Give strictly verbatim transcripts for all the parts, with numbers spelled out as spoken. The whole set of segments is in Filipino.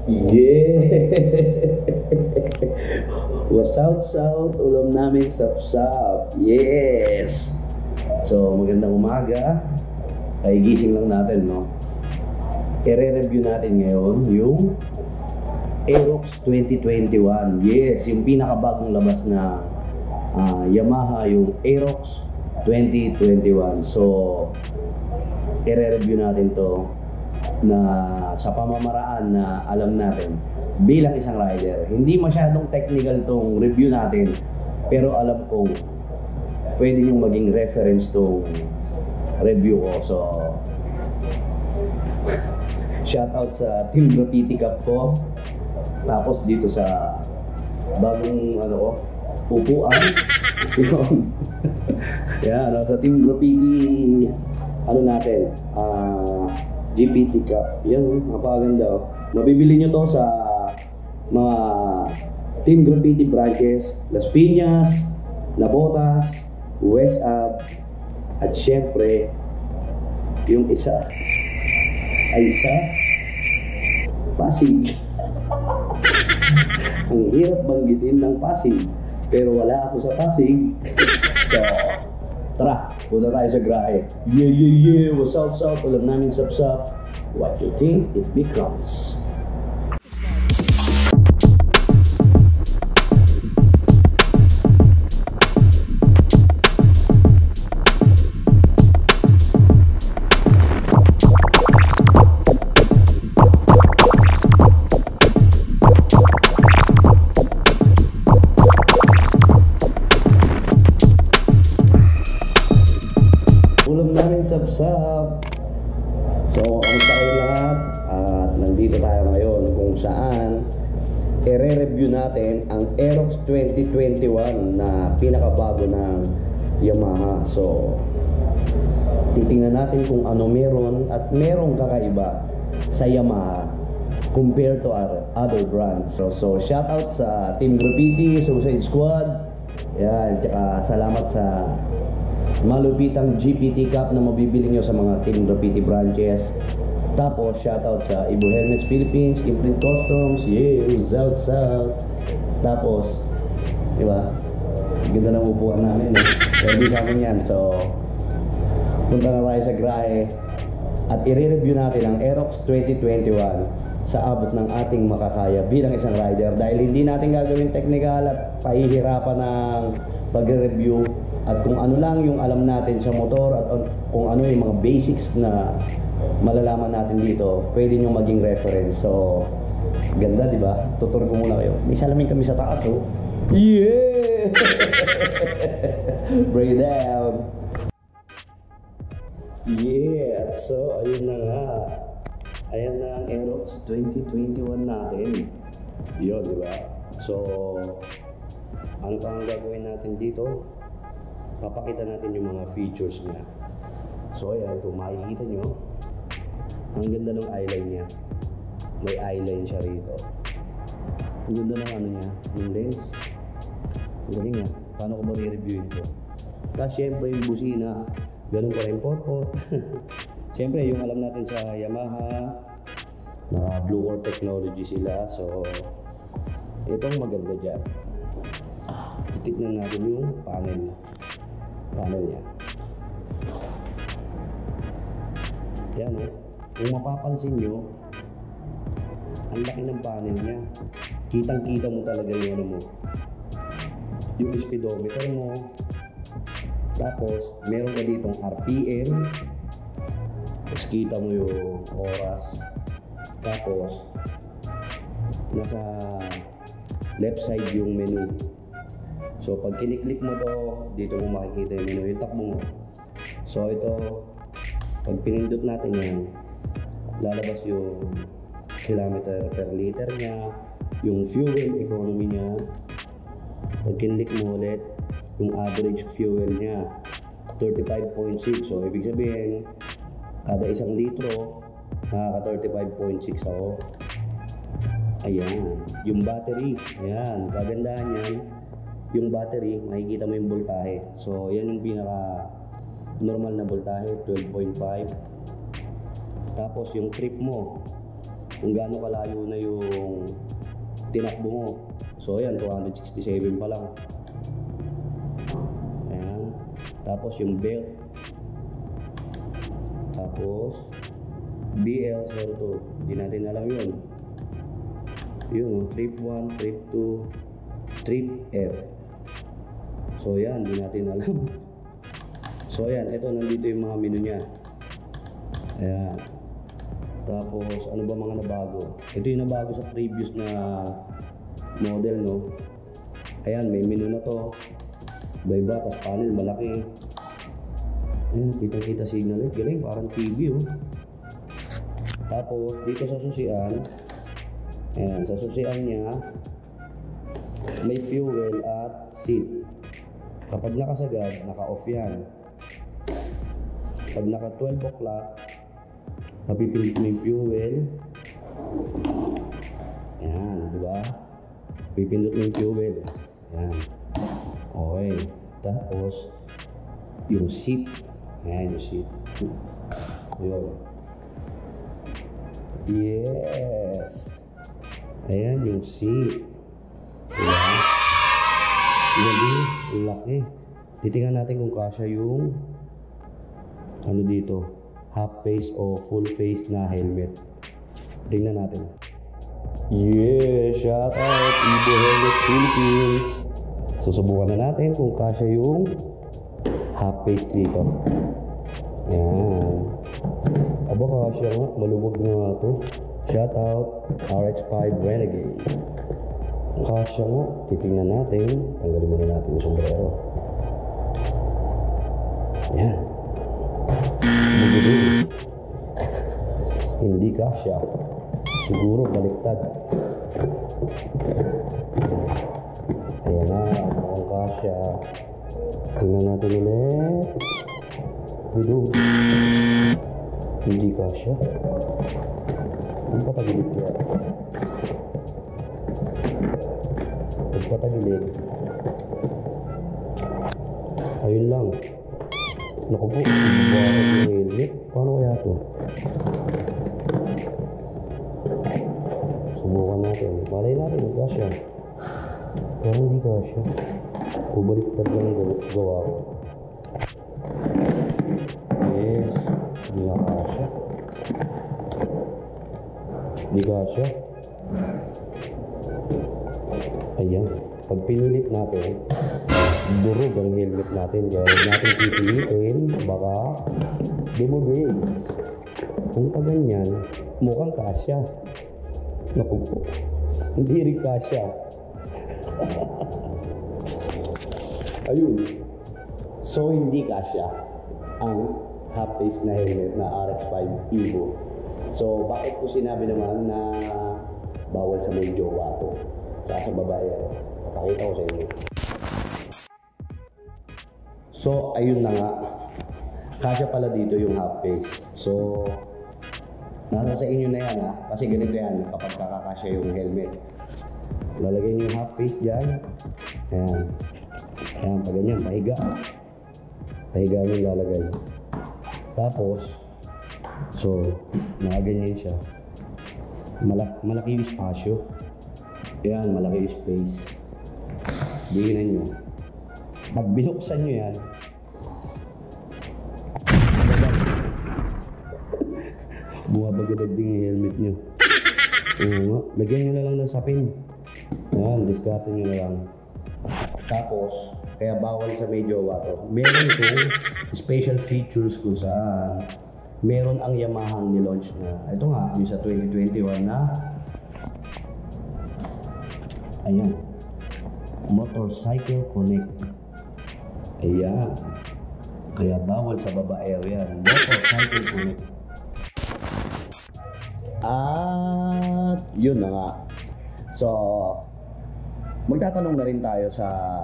Yeah! Was out south, ulam namin sap-sap. Yes! So, magandang umaga. Ay, gising lang natin, no? I-re-review natin ngayon yung Aerox twenty twenty-one. Yes, yung pinakabagong labas na uh, Yamaha, yung Aerox twenty twenty-one. So, i-re-review natin to na sa pamamaraan na alam natin bilang isang rider. Hindi masyadong technical tong review natin, pero alam kong pwede yung maging reference tong review ko. So, shout out sa Team Graffiti Cup ko. Tapos dito sa bagong ano ko, upuan. Yun. Yan, ano, sa Team Graffiti ano natin, ah uh, G P T Cup. Yan, napakaganda. Mabibili nyo to sa mga Team Graffiti branches, Las Piñas, Nabotas, West Ab, at syempre yung isa ay sa Pasig. Ang hirap banggitin ng Pasig, pero wala ako sa Pasig. So, tara, punta tayo sa grahe. Yeah, yeah, yeah. What's up, up? Alam namin sap-sap. What you think it becomes. Sap-sap. So, kamusta kayo lahat? At nandito tayo ngayon kung saan i-re-review natin ang Aerox twenty twenty-one na pinakabago ng Yamaha. So, titingnan natin kung ano meron at merong kakaiba sa Yamaha compared to our other brands. So, so shout out sa Team Graffiti, Suicide Squad. Yan, tsaka salamat sa malupitang G P T Cup na mabibili nyo sa mga Team Graffiti branches. Tapos shoutout sa Ibo Helmets Philippines, Imprint Customs, yeah, South South. Tapos, di ba? Ganda ng upuan namin, eh. Ready sa amin yan. So, punta na tayo sa grahe at i-review natin ang Aerox twenty twenty-one sa abot ng ating makakaya bilang isang rider. Dahil hindi natin gagawin technical at pahihirapan ng pagre-review. At kung ano lang yung alam natin sa motor at kung ano yung mga basics na malalaman natin dito, pwede nyo maging reference. So, ganda, di ba? Tutur ko muna kayo. May salamin kami sa taas, oh. Yeah! Break it down. Yeah! So, ayun na nga. Ayan na ang Aerox twenty twenty-one natin. Yun, di ba? So, ano pa ang gagawin natin dito? Papakita natin yung mga features niya. So ayan, kung makikita nyo, ang ganda ng eyeline niya. May eyeline siya rito. Ang ganda ng ano niya, yung lens. Ang galing nga, paano ko ba re-reviewin ito? Tapos syempre yung busina, ganun ka rin pot-pot. Syempre yung alam natin sa Yamaha, naka Blue Core technology sila. So itong maganda dyan. Titignan natin yung panel. Panel niya. Yan, o. Kung mapapansin nyo, ang laki ng panel niya. Kitang-kita mo talaga yung ano mo. Yung speedometer mo. Tapos, meron ka ditong R P M. Tapos, kita mo yung oras. Tapos, nasa left side yung menu. So, pag kiniklik mo to, dito mo makikita yung menu, yung takbo mo. So, ito, pag pinindot natin yan, lalabas yung kilometer per liter niya, yung fuel economy niya. Pag kinlik mo ulit, yung average fuel niya, thirty-five point six. So, ibig sabihin, kada isang litro, nakaka thirty-five point six ako. Ayan, yung battery, ayan, kagandahan yan. Yung battery, makikita mo yung voltahe. So, yan yung pinaka normal na voltahe, twelve point five. Tapos, yung trip mo, kung gaano kalayo na yung tinakbo mo. So ayan, two sixty-seven pa lang. Ayan. Tapos yung belt. Tapos B L zero two. Hindi natin alam yun. Yun, oh, trip one, trip two, trip F. So yan, hindi natin alam. So ayan, ito nandito yung mga menu niya. Ayan. Tapos ano ba mga nabago? Ito yung nabago sa previous na model, no? Ayan, may menu na to. Iba-iba, tapos panel malaki. Ayan, kita-kita signal eh. Galing, parang T V, oh. Tapos dito sa susian, ayan, sa susian niya may fuel at seat. Kapag nakasagad, naka-off yan. Pag naka twelve o'clock, mapipindot mo yung fuel. Ayan, di ba? Pipindot mo yung fuel. Ayan. Okay. Tapos, yung seat. Ayan, yung seat. Ayun. Yes. Ayan, yung seat. Ayan. Ayan, laki. Titingnan natin kung kasya yung ano dito, half face o full face na helmet. Tingnan natin. Yeah, shout out Evo Helmet Philippines. Susubukan na natin kung kasya yung half face dito. Ayan. Aba, kasya nga, malubog na nga ito. Shout out R X five Renegade. Kasya nga, titingnan natin. Tanggalin muna natin yung sombrero. Ayan. Bugudin. Hindi kasya. Siguro baliktad. Ayan na, mukhang kasya. Tingnan natin ulit. Bugudin. Hindi kasya. Hindi pa tagilid kaya. Hindi pa tagilid. Ayun lang. Naku po, ibabarad yung helmet. Paano kaya ito? Subukan natin. Malay natin, kasya. Pero hindi kasya. Bubaliktad lang ang gawa ko. Yes, hindi nga kasya. Hindi kasya. Ayan, pag pinulit natin, durog ang helmet natin. Kaya huwag natin pipilitin, baka dumugin. Kung pa ganyan, mukhang kasya. Naku po, hindi rin kasya. Ayun. So hindi kasya ang half face na helmet na R X five Evo. So bakit ko sinabi naman na bawal sa may jowa to? Kaya sa babae, papakita ko sa inyo. So ayun na nga, kasya pala dito yung half face. So nasa sa inyo na yan, ha, kasi ganito yan kapag kakakasya yung helmet. Lalagay nyo yung half face dyan. Ayan. Ayan, pag ganyan, pahiga. Pahiga nyo lalagay. Tapos, so, nakaganyan siya. Malak malaki yung spasyo. Ayan, malaki yung space. Diginan nyo. Pag binuksan nyo yan, bumabagalagding yung helmet nyo. Uh, lagyan nyo na lang ng sapin. Ayan, diskarte nyo na lang. Tapos, kaya bawal sa may jowa to. Meron itong special features kung saan meron ang Yamaha ni-launch na. Ito nga, yung sa twenty twenty-one na ayan, Motorcycle Connect. Ayan. Kaya bawal sa babae yan. Motorcycle Connect. At yun na nga. So, magtatanong na rin tayo sa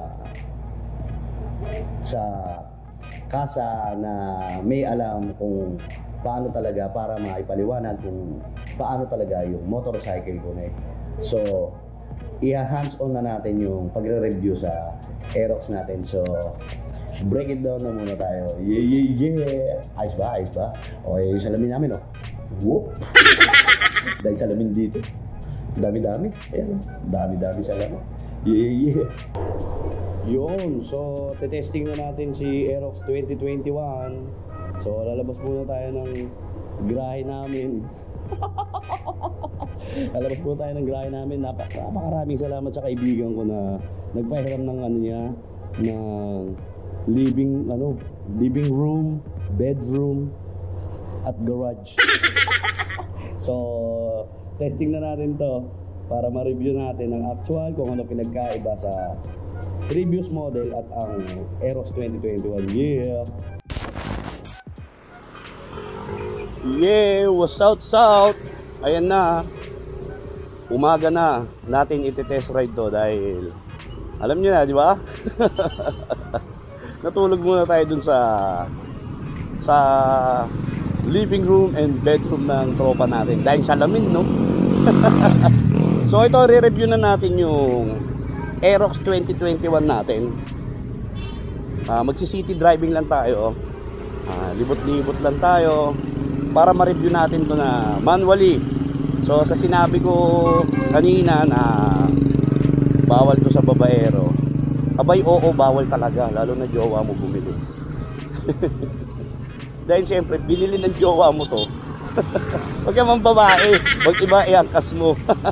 sa kasa na may alam kung paano talaga, para maipaliwanag kung paano talaga yung Motorcycle Connect. So, i-hands-on na natin yung pagre-review sa Aerox natin. So, break it down na muna tayo. Yeah, yeah, yeah! Ayos ba? Ayos ba? Okay, yung salamin namin, oh. Whoop! Dahil salamin dito. Dami-dami. Ayan, dami-dami salamin. Yeah, yeah. Yun, so tetesting na natin si Aerox twenty twenty-one. So lalabas muna tayo ng grahe namin. Lalabas muna tayo ng grahe namin. Napak napakaraming salamat sa kaibigan ko na nagpahiram ng ano niya, ng living ano, living room, bedroom at garage. So testing na natin to para ma-review natin ang actual kung ano pinagkaiba sa previous model at ang Aerox twenty twenty-one. Yeah! Yeah! What's out, south? Ayan na. Umaga na natin iti-test ride to dahil alam niyo na, di ba? Natulog muna tayo dun sa sa living room and bedroom ng tropa natin dahil salamin, no? So ito, re-review na natin yung Aerox twenty twenty-one natin. uh, Magsi-city driving lang tayo, uh, libot-libot lang tayo para ma-review natin to na manually. So sa sinabi ko kanina na bawal to sa babaero, abay oo, bawal talaga, lalo na jowa mo bumili. Dahil siyempre binili ng jowa mo to. Huwag ka mang babae, huwag iba iangkas mo.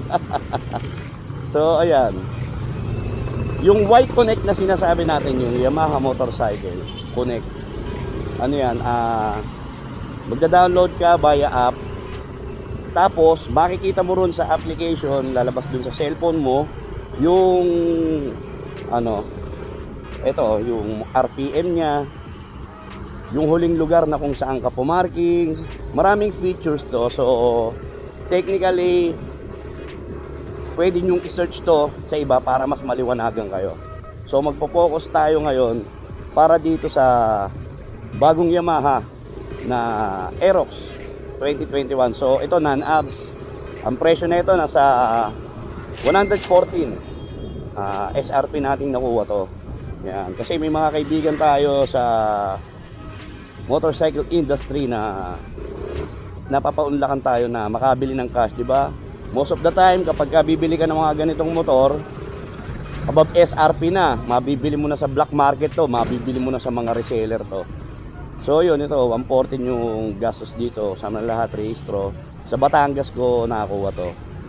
So ayan, yung white connect na sinasabi natin, yung Yamaha Motorcycle Connect, ano yan, ah, magda-download ka via app. Tapos makikita mo ron sa application, lalabas dun sa cellphone mo yung ano, ito, yung R P M nya, yung huling lugar na kung saan ka pumarking. Maraming features to. So technically pwede nyong i-search to sa iba para mas maliwanagan kayo. So magpo-focus tayo ngayon para dito sa bagong Yamaha na Aerox twenty twenty-one. So ito, non-abs. Ang presyo na ito nasa one fourteen. uh, S R P natin nakuha to. Yan. Kasi may mga kaibigan tayo sa motorcycle industry na napapaunlakan tayo na makabili ng cash, di ba? Most of the time kapag bibili ka ng mga ganitong motor above S R P na, mabibili mo na sa black market to, mabibili mo na sa mga reseller to. So yun, ito one fourteen yung gastos dito sa lahat, rehistro. Sa Batangas ko nakakuha to.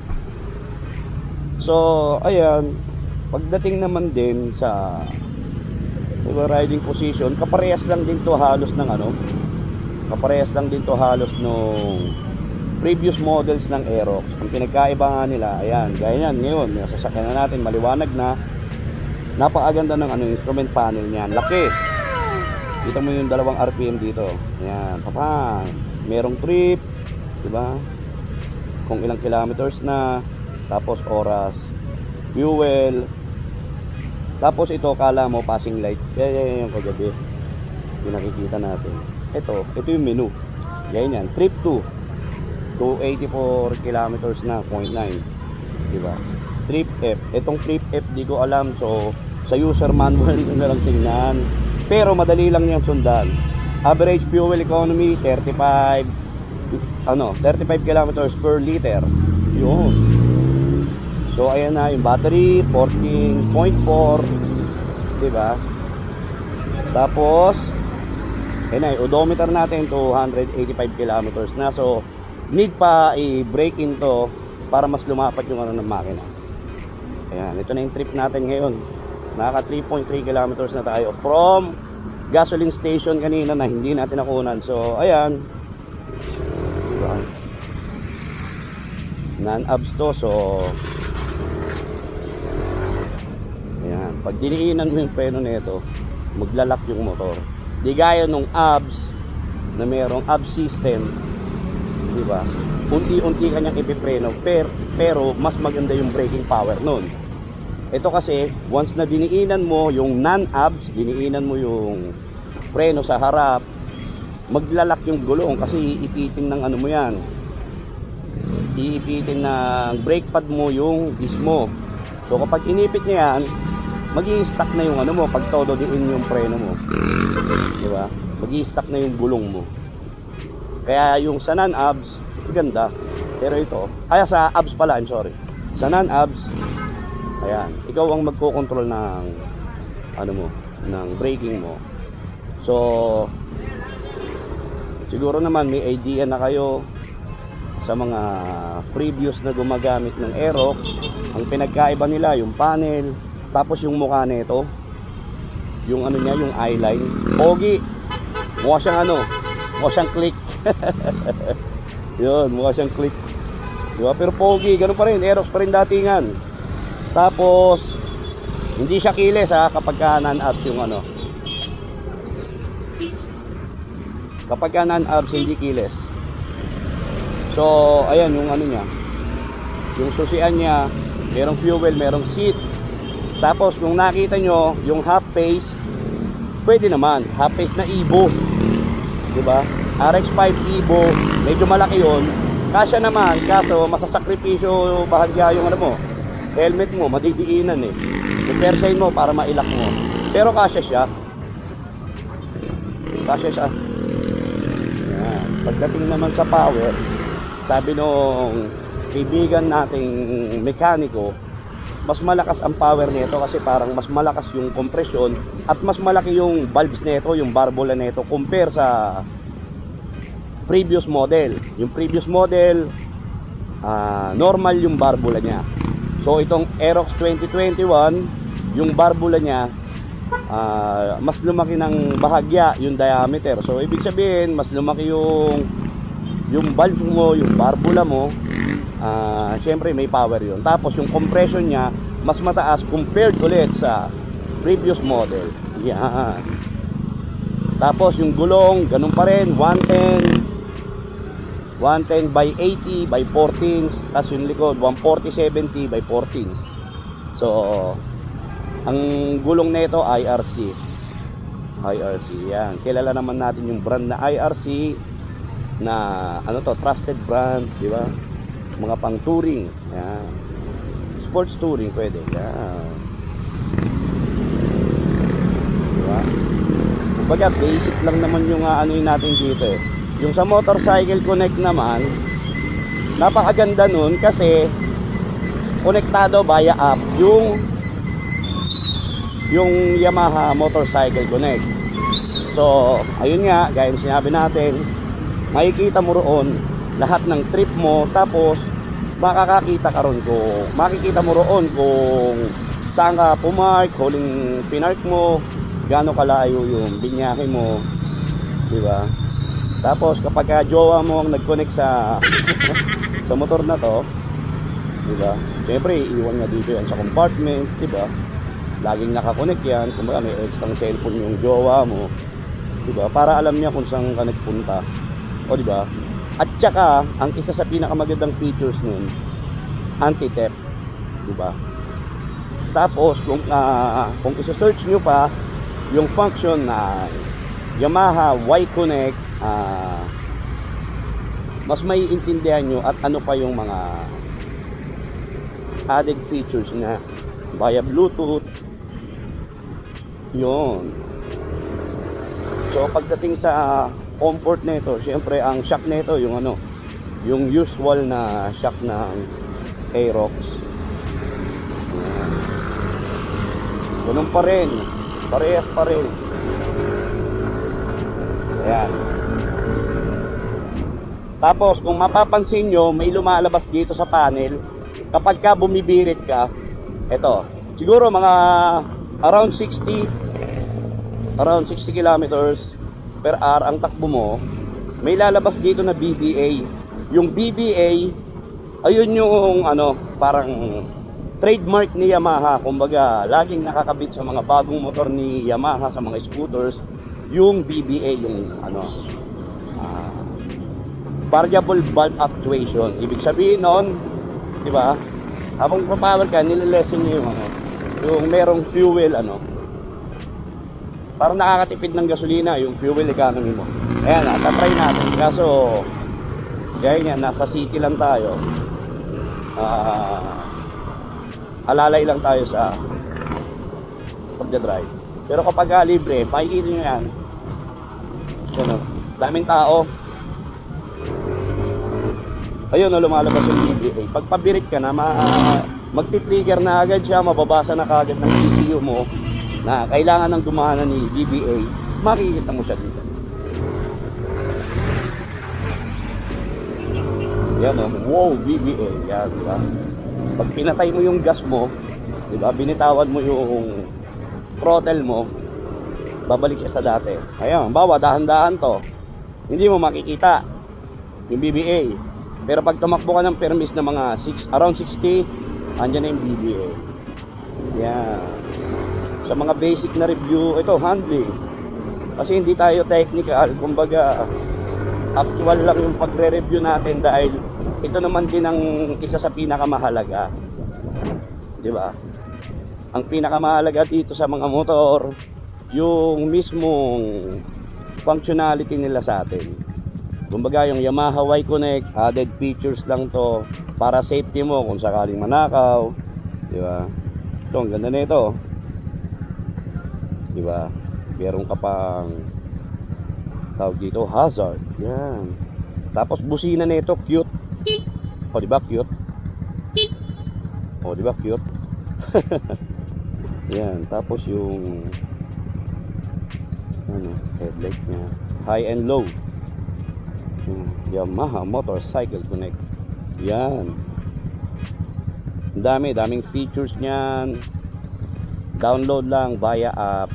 So ayan, pagdating naman din sa, diba, riding position, kaparehas lang din to halos ng ano, kaparehas lang din to halos nung previous models ng Aerox. Ang pinagkaiba nga nila, ayan, gaya yan, ngayon, yung sasakyan na natin, maliwanag na, napakaganda ng ano, instrument panel niyan, laki. Kita mo yung dalawang R P M dito, ayan, papang, merong trip, diba, kung ilang kilometers na, tapos oras, fuel, tapos ito, kala mo passing light, yan, yan, yan yung kagabi, yung nakikita natin. Ito, ito yung menu, yan yan, trip two, two eighty-four kilometers na, zero point nine, diba? Trip F, itong trip F di ko alam, so sa user manual na lang tingnan, pero madali lang yung sundan. Average fuel economy thirty-five, ano, thirty-five kilometers per liter, yun. So ayan na yung battery, fourteen point four, diba? Tapos ayan na yung odometer natin, two eighty-five kilometers na. So need pa i-break into para mas lumapat yung ano ng makina. Ayan, ito na yung trip natin ngayon. Naka three point three kilometers na tayo from gasoline station kanina na hindi natin nakunan. So ayan, non-abs to. So ayan, pag diniinan mo yung preno nito, maglalak yung motor. Di gaya nung abs na merong abs system, diba? Unti-unti kanyang ipipreno, pero, pero mas maganda yung braking power nun. Ito kasi once na diniinan mo yung non-abs, diniinan mo yung preno sa harap, maglalak yung gulong kasi iipitin ng ano mo yan, iipitin ng brake pad mo yung disc mo. So kapag inipit niya yan, mag-i-stack na yung ano mo pag todo diin yung preno mo, diba? Mag-i-stack na yung gulong mo. Kaya yung sa non-abs, ganda. Pero ito, kaya sa abs pala, I'm sorry. Sa non-abs, ayan, ikaw ang magko-control ng ano mo, ng braking mo. So, siguro naman may idea na kayo sa mga previous na gumagamit ng Aerox. Ang pinagkaiba nila, yung panel, tapos yung mukha nito, yung ano niya, yung eyeline. Pogi. Mukha siyang ano, mukha siyang click. Yun, mukha siyang click. Diba? Pero pogi, ganun pa rin, Aerox pa rin datingan. Tapos hindi siya kiles ha, kapag ka non-abs yung ano. Kapag ka non-abs, hindi kiles. So, ayan yung ano niya. Yung susian niya, merong fuel, merong seat. Tapos, kung nakita nyo, yung half pace, pwede naman. Half pace na Evo. Diba? R X five Evo, medyo malaki yun. Kasya naman, kaso masasakripisyo bahagya yung ano mo. Helmet mo, madidiinan eh. Yung persain mo para mailak mo. Pero kasya siya. Kasya siya. Yan. Pagdating naman sa power, sabi nung kaibigan nating mekaniko, mas malakas ang power nito kasi parang mas malakas yung compression at mas malaki yung valves nito, yung barbula nito compare sa previous model. Yung previous model, uh, normal yung barbula niya. So itong Aerox twenty twenty-one, yung barbula niya uh, mas lumaki ng bahagya yung diameter. So ibig sabihin, mas lumaki yung yung valve mo, yung barbula mo. Uh, syempre may power yun. Tapos yung compression niya mas mataas compared ulit sa previous model. Yan. Tapos yung gulong ganun pa rin, one ten by eighty by fourteen. Tapos yung likod one forty seventy by fourteen. So ang gulong nito I R C. I R C yan. Kilala naman natin yung brand na I R C na ano to, trusted brand, di ba? Mga pang touring, yan. Sports touring pwede, yan. Diba? Kumbaga basic lang naman yung uh, ano yun natin dito eh. Yung sa Motorcycle Connect naman, napakaganda nun kasi konektado via app yung yung Yamaha Motorcycle Connect. So ayun nga, gaya ng sinabi natin, makikita mo roon lahat ng trip mo, tapos makakakita ka ron kung makikita mo roon kung saan ka pumark, huling pinark mo, gaano kalayo yung binyahe mo, di ba? Tapos kapag ka jowa mo ang nag-connect sa sa motor na to, di ba? Siyempre iwan nga dito yan sa compartment, di ba? Laging nakakonect yan, kung may extra cellphone yung jowa mo, di ba? Para alam niya kung saan ka nagpunta. O di ba? At saka ang isa sa pinakamagandang features nun, anti-theft, di ba? Tapos kung uh, kung i-search niyo pa yung function na Yamaha Y-Connect, uh, mas maiintindihan nyo at ano pa yung mga added features na via Bluetooth. Yun. So pagdating sa comfort nito, syempre ang shock nito yung ano, yung usual na shock ng Aerox. Ganun pa rin, parehas pa rin. Ayan. Tapos kung mapapansin nyo, may lumalabas dito sa panel kapag ka bumibirit ka. Eto, siguro mga around sixty around sixty kilometers per hour ang takbo mo, may lalabas dito na B B A. Yung B B A, ayun yung ano, parang trademark ni Yamaha. Kumbaga, laging nakakabit sa mga bagong motor ni Yamaha, sa mga scooters, yung B B A, yung ano, uh, variable valve actuation. Ibig sabihin nun, di ba? Habang papower ka, nililesen niyo yung ano, yung merong fuel ano, parang nakakatipid ng gasolina, yung fuel economy mo. Ayan, tatry natin. Kaso gaya niya, nasa city lang tayo, uh, alalay lang tayo sa pagdadrive. Pero kapag uh, libre, makikita nyo yan, ano, daming tao, ayun na lumalabas yung D B A. Pag pabirit ka na, ma magti-trigger na agad siya, mababasa na kagad ng C P U mo na kailangan ng dumana ni D B A. Makikita mo siya dito. Yan o, wow, D B A. Yan, diba? Pag pinatay mo yung gas mo, diba, binitawan mo yung throttle mo, babalik siya sa dati. Ayan, bawa, dahan-dahan to. Hindi mo makikita yung B B A. Pero pag tumakbo ka ng permis na mga six, around sixty, andyan na yung B B A. Yan. Sa mga basic na review, ito, handling. Kasi hindi tayo technical, kumbaga actual lang yung pagre-review natin dahil ito naman din ang isa sa pinakamahalaga. Di ba? Ang pinakamahalaga dito sa mga motor, yung mismong functionality nila sa atin. Kumbaga yung Yamaha Y-Connect, added features lang to para safety mo kung sakaling manakaw. Di ba? Ito, ang ganda na ito. Di ba? Meron ka pang tawag dito, hazard. Yan. Tapos busina nito, cute. O, di ba cute? O, di ba cute? Yan. Tapos yung ano, headlight niya, high and low. Hmm. Yamaha Motorcycle Connect. Yan. Ang dami, daming features niyan. Download lang via app.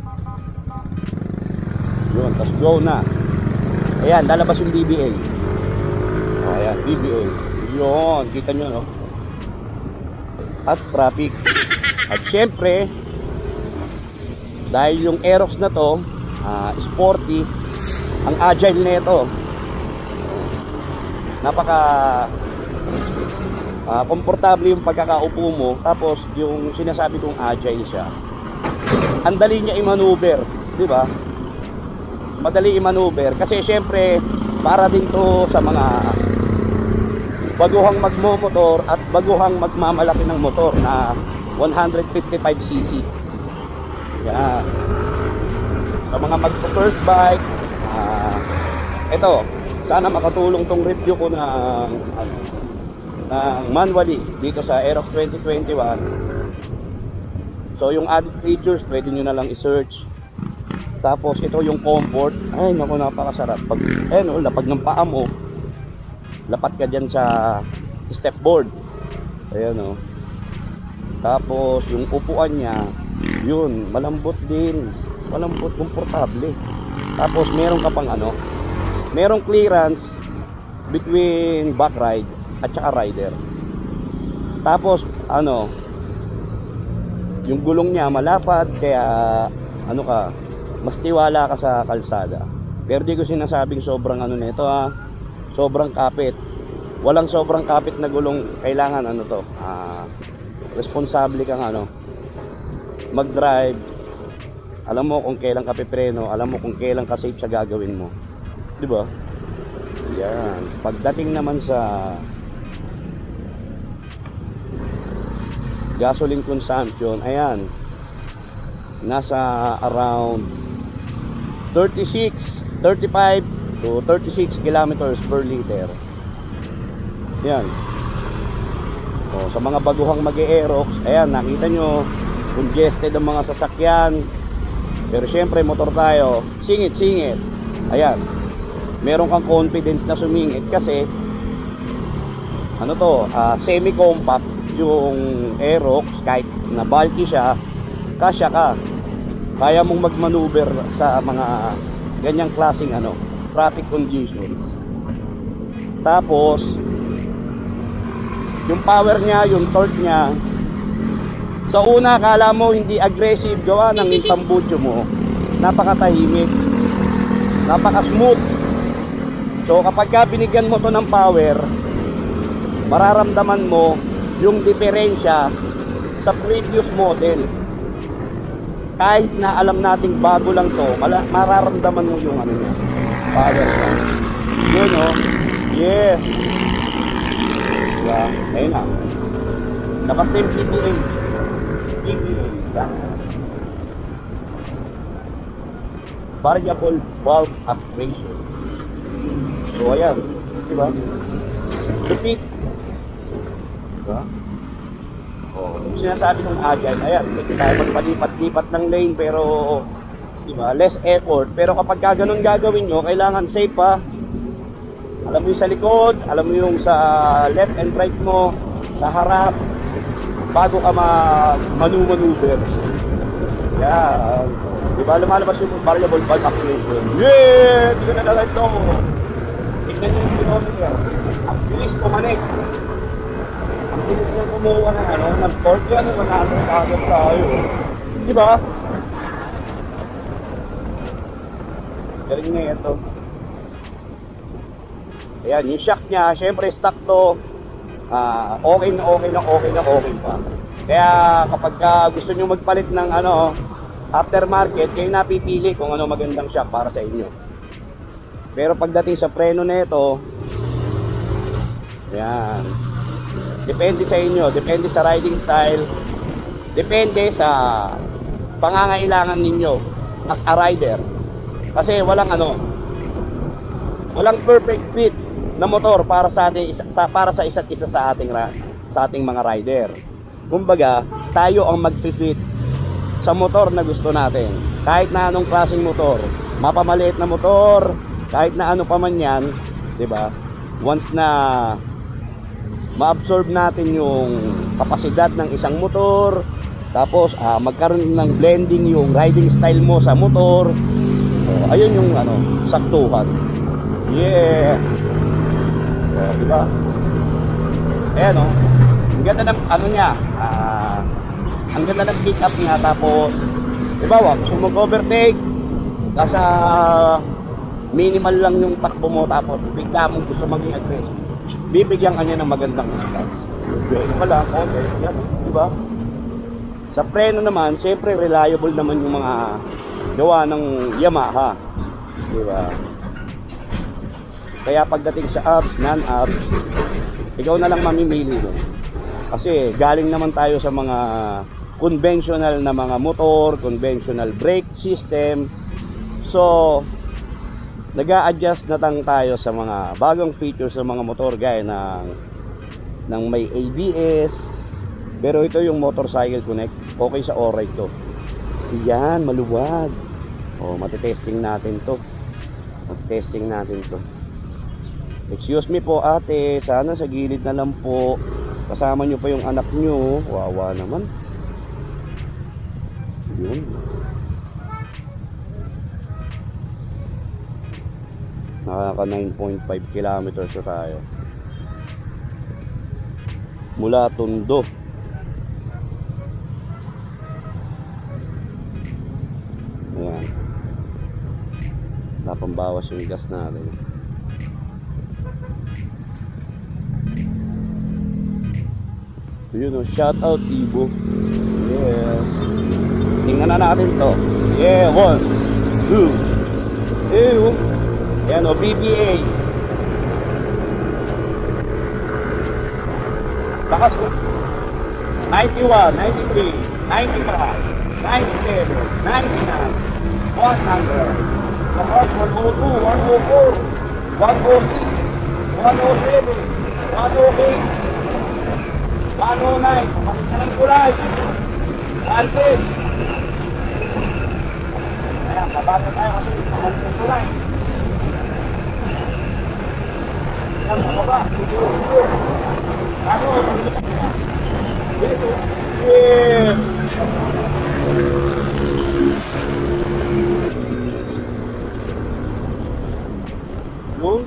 Yun, tapos go na. Ayan, lalabas yung D B A. Ayan, D B A. Yun, kita nyo, no? At traffic. At syempre, dahil yung Aerox na to, uh, sporty, ang agile na ito. Napaka uh, komportable yung pagkakaupo mo. Tapos, yung sinasabi kong agile siya. Ang dali niya i-maneuver, di ba? Madali i-maneuver kasi syempre para din to sa mga baguhang magmomotor at baguhang magmamalaki ng motor na one fifty-five c c. Yan. Sa mga magpo-first bike, uh, ito, sana makatulong tong review ko ng, ng manually dito sa Aerox twenty twenty-one. So yung added features, pwede nyo na lang i-search. Tapos ito yung comfort. Ay naku, napakasarap. Pag, eh no, lapag ng paa mo, lapat ka dyan sa step board. Ayan o. Tapos yung upuan niya, yun, malambot din. Malambot, komportable. Tapos meron ka pang ano, merong clearance between back ride at saka rider. Tapos ano, yung gulong niya malapad, kaya ano ka, mas tiwala ka sa kalsada. Pero di ko sinasabing sobrang ano nito ha, sobrang kapit. Walang sobrang kapit na gulong. Kailangan ano to, ah, responsable kang ano, mag-drive. Alam mo kung kailan ka pipreno, alam mo kung kailan ka safe sa gagawin mo, di ba? Yan. Pagdating naman sa gasoline consumption, ayan, nasa around thirty-six, thirty-five to thirty-six kilometers per liter. Yan. So, sa mga baguhang mag-e-Aerox, ayan, nakita nyo, congested ang mga sasakyan. Pero syempre, motor tayo, singit-singit. Ayan. Meron kang confidence na sumingit kasi ano to, uh, semi-compact yung Aerox, kahit na bulky siya, kasya ka. Kaya mong magmaneuver sa mga ganyang klaseng ano, traffic conditions. Tapos yung power niya, yung torque niya, sa una akala mo hindi aggressive, gawa ng intambudyo mo, napakatahimik, napaka-smooth. So kapag ka binigyan mo to ng power, mararamdaman mo yung diferensya sa previous model. Kahit na alam nating bago lang to, mararamdaman mo yung ano niya, power niya. Yun o, yes. Diba? Ayun na, naka-same P P M. P P M ka. Variable valve actuation. So ayan, diba? lupit. Diba? Oh, yung sinasabi ng agad, ayan, hindi tayo magpalipat-lipat ng lane pero diba, less effort. Pero kapag ganun gagawin nyo, kailangan safe pa. Alam mo yung sa likod, alam mo yung sa left and right mo, sa harap, bago ka ma-maneuver. Yeah, diba lumalabas yung variable valve actuation. Yeah! Hindi ka na talaga ito. Tignan nyo yung kilometer. Ang bilis pumanik. Ang bilis nyo kumuha ng ano, ng torque yan, manalo kagad tayo. Diba? Galing na ito. Ayan, yung shock niya, syempre stock to. Uh, okay na okay na okay na okay pa. Kaya kapag uh, gusto nyo magpalit ng ano, aftermarket, kayo napipili kung ano magandang shock para sa inyo. Pero pagdating sa preno nito, ayan, depende sa inyo, depende sa riding style, depende sa pangangailangan ninyo as a rider. Kasi walang ano, walang perfect fit na motor para sa ating sa, para sa isa't isa sa ating sa ating mga rider. Kumbaga, tayo ang mag-fit sa motor na gusto natin. Kahit na anong klaseng motor, mapamaliit na motor, kahit na ano pa man 'yan, 'di ba? Once na ma-absorb natin yung kapasidad ng isang motor, tapos ah, magkaroon ng blending yung riding style mo sa motor. Oh, ayun yung ano, saktuhan. Yeah. Oh, diba? Ayan o. Oh. Ang ganda ng ano niya. Ah, ang ganda ng pick up niya. Tapos, diba wag, gusto mag-overtake. Nasa minimal lang yung takbo mo. Tapos, bigla mong gusto maging aggressive. Bibigyan ka niya ng magandang stance. Yun pala. Okay. Yan. Diba? Sa preno naman, siyempre reliable naman yung mga gawa ng Yamaha. Diba? Kaya pagdating sa apps, non-apps, ikaw na lang mamimili no? Kasi galing naman tayo sa mga conventional na mga motor, conventional brake system. So nag-a-adjust na tang tayo sa mga bagong features sa mga motor gaya ng ng may A B S. Pero ito yung Motorcycle Connect, okay sa oray to. Yan, maluwag. O, matitesting natin to. Matitesting natin to. Excuse me po ate, sana sa gilid na lang po. Kasama nyo pa yung anak nyo. Wawa naman. Yun. Nakaka nine point five kilometers na tayo. Mula Tondo. Ayan. Napambawas yung gas natin. Yun o, shout out Ibo. Yes. Tingnan na natin to. Yeah, one, two, two. Yan o, B B A. Bakas ko. ninety-one, ninety-three, ninety-five, ninety-seven, ninety-nine, one hundred. Bakas one oh two, one oh four, one oh six, one oh seven, one oh eight, one oh nine. Bakit na ng kulay? one ten. Ayan, kabata tayo kasi bakit ng kulay. Ayan, bababa. Siguro, siguro. Ano? Dito. Yeah. Yun.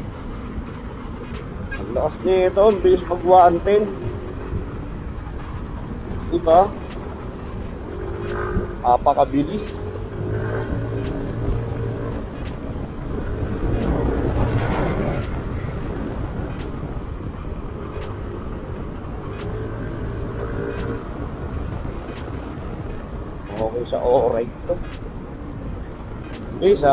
Ang lakas nito. Ang bilis mag one ten. Diba? Apakabilis. Okay sa all-right to. Isa.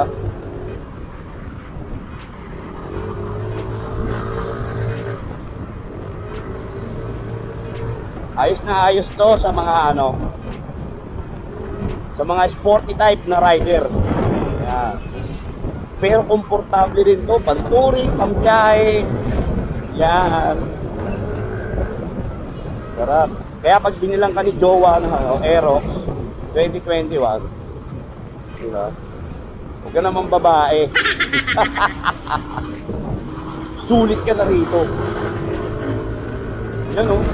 Ayos na ayos to sa mga ano, sa mga sporty type na rider. Yan. Pero komportable rin to, pantouring, pambiyahe. Yan. Sarap. Kaya pag binilang ka ni Jowa ng ano, Aerox twenty twenty-one, diba? Huwag ka naman babae. Sulit ka na rito. Yan o.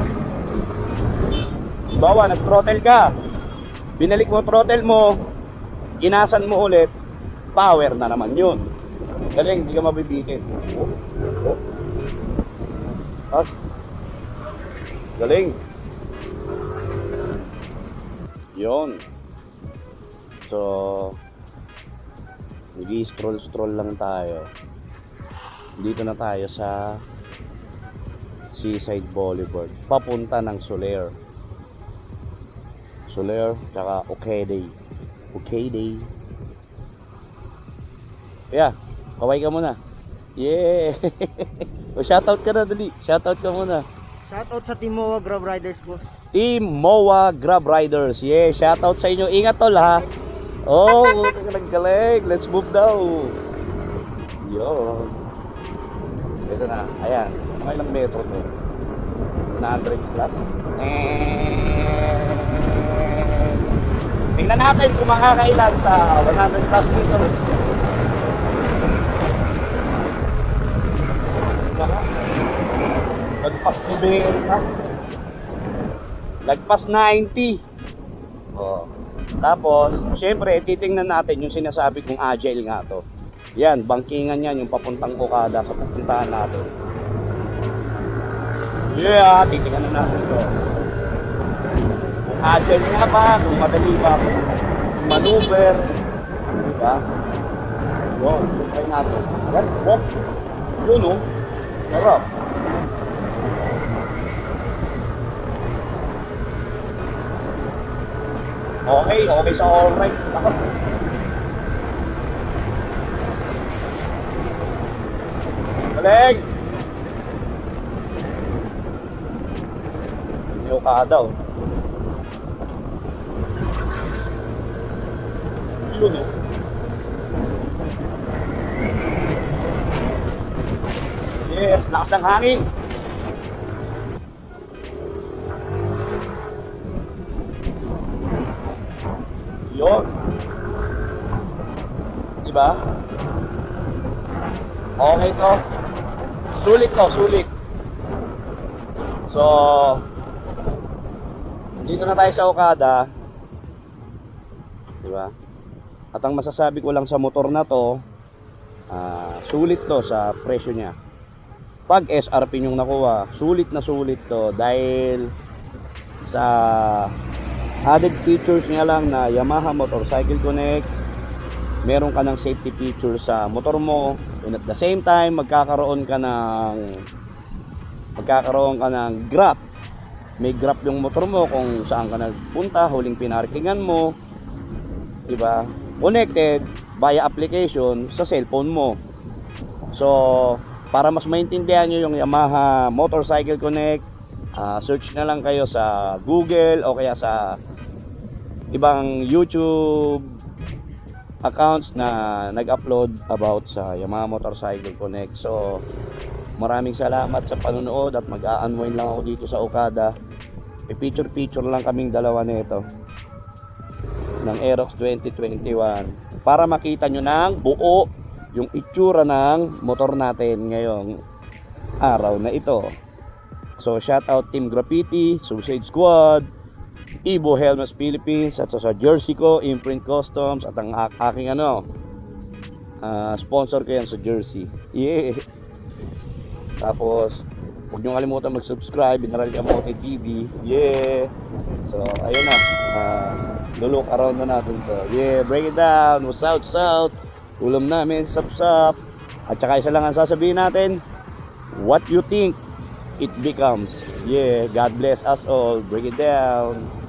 Bawa, nag-throttle ka. Binalik mo throttle mo, inasan mo ulit, power na naman yun. Galing, hindi ka mabibitin. Oh, oh. As. Galing. Yun. So, nag-i-stroll-stroll lang tayo. Dito na tayo sa Seaside Boulevard, papunta ng Soler. Soler, tsaka Okeday. Okeday. Yeah, kaway ka muna. Yeah. O, shoutout ka na, dali. Shoutout ka muna. Shoutout sa Team Moa Grab Riders, boss. Team Moa Grab Riders. Yeah, shoutout sa inyo. Ingat tol ha. Oh, naggaling. Let's move daw. Yo. Ito na. Ayan. Mga ilang metro to? one hundred plus. Eh. Tingnan natin kung makakailan sa one hundred plus meters. Lagpas noventa. Lagpas ninety. Oh. Tapos, syempre, titingnan natin yung sinasabi kong agile nga to. Yan, bangkingan yan, yung papuntang Okada sa pupuntahan natin. Yeah, titingnan na natin to. Kung agile nga ba, kung madali ba, kung maneuver. Diba? Yun, try natin. Yan, walk. Yun o. Sarap. Okay, okay sa alright. Takot. Galing! Yung ka daw. Yun o. Yes, lakas ng hangin. Yun. Diba? Okay to. Sulit to, sulit. So, dito na tayo sa Okada. Diba? At ang masasabi ko lang sa motor na to, uh, sulit to sa presyo niya. Pag S R P yung nakuha, sulit na sulit to dahil sa added features niya lang na Yamaha Motorcycle Connect. Meron ka ng safety feature sa motor mo, and at the same time magkakaroon ka ng magkakaroon ka ng grab. May grab yung motor mo kung saan ka nagpunta, huling pinarkingan mo, diba? Connected via application sa cellphone mo. So para mas maintindihan nyo yung Yamaha Motorcycle Connect, uh, search na lang kayo sa Google o kaya sa ibang YouTube accounts na nag-upload about sa Yamaha Motorcycle Connect. So maraming salamat sa panonood at mag-a-unwind lang ako dito sa Okada. I-picture-picture lang kaming dalawa nito ng Aerox twenty twenty-one para makita nyo ng buo yung itsura ng motor natin ngayong araw na ito. So shout out Team Graffiti, Suicide Squad, Ibo Helmets Philippines, at sa jersey ko, Imprint Customs, at ang aking ano, uh, sponsor ko yan sa jersey. Yeah. Tapos huwag nyo kalimutan mag-subscribe, Binaril Kamote T V. Yeah. So ayun na, uh, look around na natin to. Yeah, break it down. South South, ulam namin, sap-sap. At saka isa lang ang sasabihin natin, what you think it becomes. Yeah, God bless us all. Break it down.